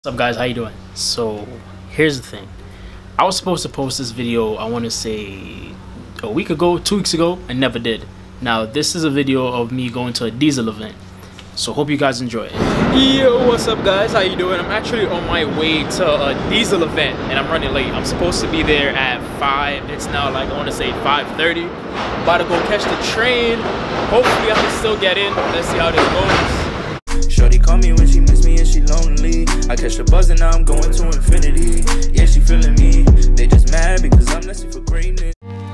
What's up guys, how you doing? So here's the thing, I was supposed to post this video, I want to say a week ago, 2 weeks ago. I never did. Now this is a video of me going to a diesel event, so hope you guys enjoy it. Yo, what's up guys, how you doing? I'm actually on my way to a diesel event and I'm running late. I'm supposed to be there at 5. It's now like, I want to say 5:30. About to go catch the train. Hopefully I can still get in. Let's see how this goes. Shorty call me when she miss me and she lonely. I catch the buzz and now I'm going to infinity. Yeah, she feeling me. They just mad because I'm destined for greatness.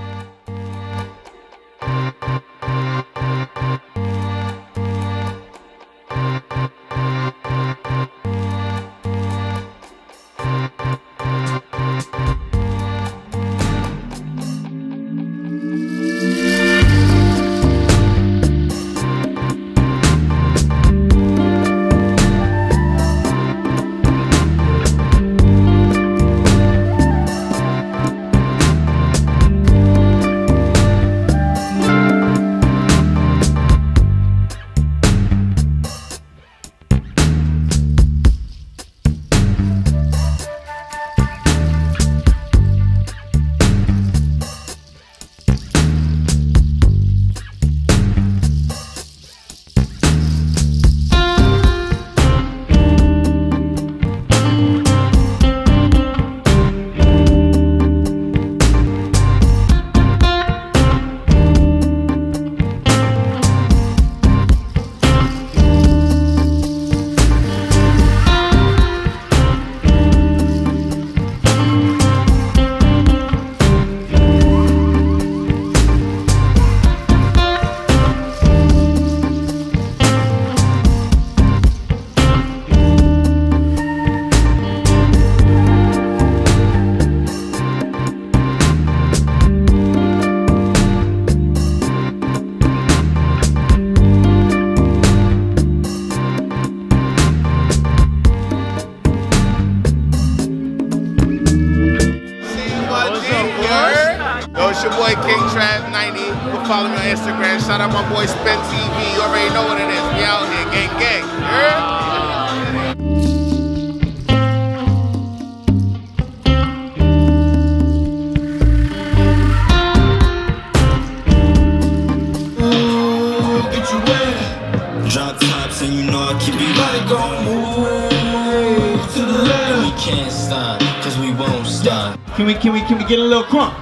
It's your boy King Trav 90. You can follow me on Instagram. Shout out my boy Spin TV. You already know what it is. We out here, gang, gang. Drop tops and you know I keep it right. Gon' move to the left. We can't stop, cause we won't stop. Can we get a little crunk?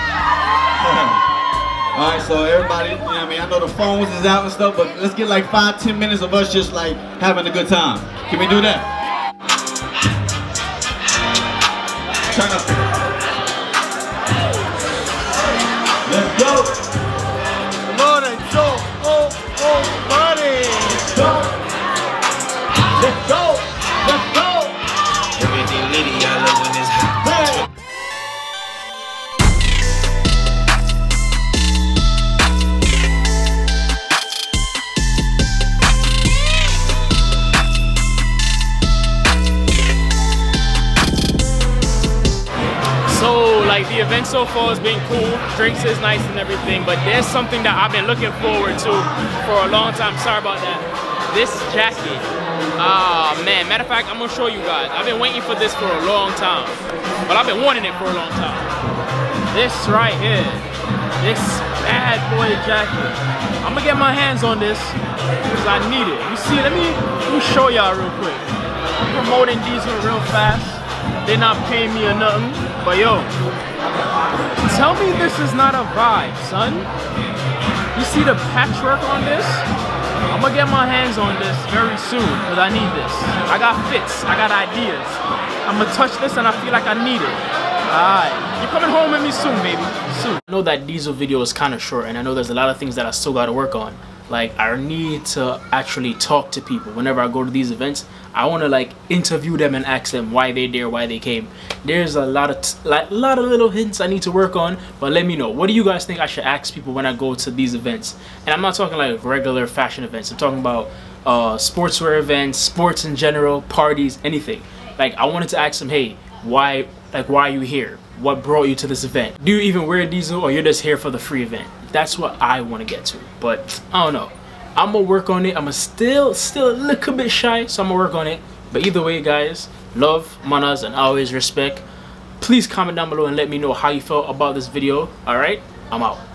Alright, so everybody, you know what I mean? I know the phones is out and stuff, but let's get like 5-10 minutes of us just like having a good time. Can we do that? Turn up. Let's go. Lord and Joe, oh, buddy. Let's go. Let's go. Everything litty, I love when it's hot. Hey. So like the event so far has been cool, drinks is nice and everything, but there's something that I've been looking forward to for a long time. Sorry about that. This jacket, man, matter of fact, I'm gonna show you guys. I've been waiting for this for a long time, but I've been wanting it for a long time. This right here, this bad boy jacket. I'm gonna get my hands on this because I need it. You see, let me show y'all real quick. I'm promoting diesel real fast. They're not paying me or nothing, but yo, tell me this is not a vibe, son. You see the patchwork on this? I'm gonna get my hands on this very soon because I need this. I got fits, I got ideas. I'm gonna touch this and I feel like I need it. Alright, you're coming home with me soon, baby, soon. I know that diesel video is kind of short and I know there's a lot of things that I still gotta work on. Like, I need to actually talk to people whenever I go to these events. I want to like interview them and ask them why they're there, why they came. There's a lot of little hints I need to work on, but let me know. What do you guys think I should ask people when I go to these events? And I'm not talking like regular fashion events. I'm talking about sportswear events, sports in general, parties, anything. Like, I wanted to ask them, hey, why are you here? What brought you to this event? Do you even wear diesel, or you're just here for the free event? That's what I want to get to, but I don't know. I'm gonna work on it. I'm still a little bit shy, so I'm gonna work on it. But either way, guys, love, manners, and always respect. Please comment down below and let me know how you felt about this video. Alright, I'm out.